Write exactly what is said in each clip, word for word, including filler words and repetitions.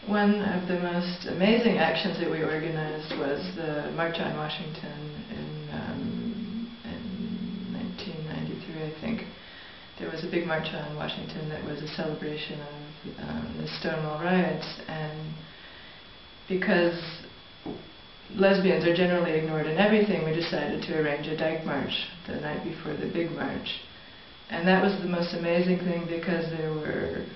One of the most amazing actions that we organized was the March on Washington in, um, in nineteen ninety-three, I think. There was a big march on Washington that was a celebration of um, the Stonewall riots, and because lesbians are generally ignored in everything, we decided to arrange a dyke march the night before the big march. And that was the most amazing thing because there were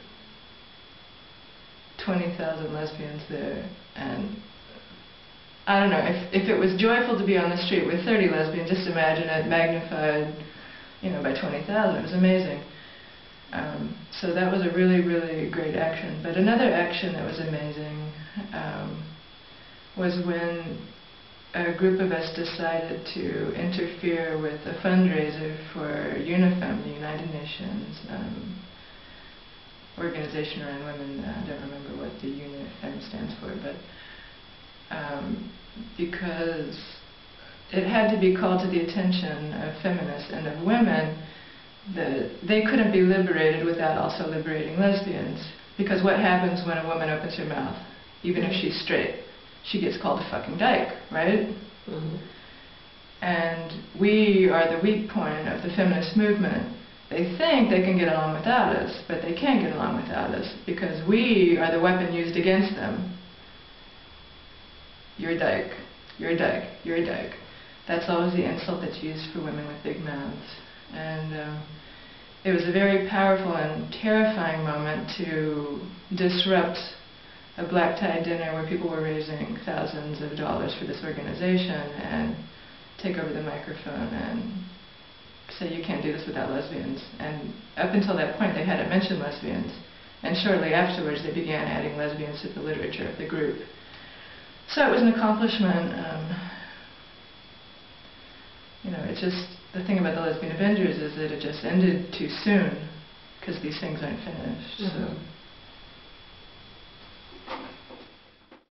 twenty thousand lesbians there, and I don't know, if, if it was joyful to be on the street with thirty lesbians, just imagine it magnified, you know, by twenty thousand. It was amazing. Um, so that was a really, really great action. But another action that was amazing um, was when a group of us decided to interfere with a fundraiser for UNIFEM, the United Nations um, organization around women. I don't remember what the UNIFEM stands for, but um, because it had to be called to the attention of feminists and of women that they couldn't be liberated without also liberating lesbians. Because what happens when a woman opens her mouth, even if she's straight? She gets called a fucking dyke, right? Mm-hmm. And we are the weak point of the feminist movement. They think they can get along without us, but they can't get along without us because we are the weapon used against them. You're a dyke, you're a dyke, you're a dyke. That's always the insult that's used for women with big mouths. And um, it was a very powerful and terrifying moment to disrupt a black tie dinner where people were raising thousands of dollars for this organization and take over the microphone and say you can't do this without lesbians. And up until that point they hadn't mentioned lesbians, and shortly afterwards they began adding lesbians to the literature of the group. So it was an accomplishment. Um, you know, it's just, the thing about the Lesbian Avengers is that it just ended too soon because these things aren't finished. Mm-hmm. So.